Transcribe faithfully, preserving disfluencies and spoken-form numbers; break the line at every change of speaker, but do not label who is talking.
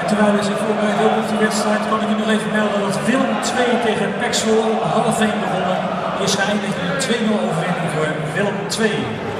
terwijl is ik voorbereid ook op die wedstrijd, kan ik u nog even melden dat Willem twee tegen Pek Zwolle half één begonnen. Is geëindigd in een twee nul overwinning voor Willem twee.